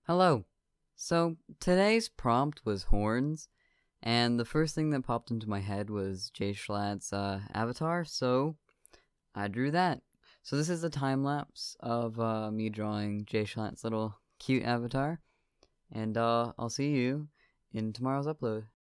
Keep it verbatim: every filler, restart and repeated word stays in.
Hello. So today's prompt was horns, and the first thing that popped into my head was Jay Schlatt's uh, avatar, so I drew that. So this is a time lapse of uh, me drawing Jay Schlatt's little cute avatar, and uh, I'll see you in tomorrow's upload.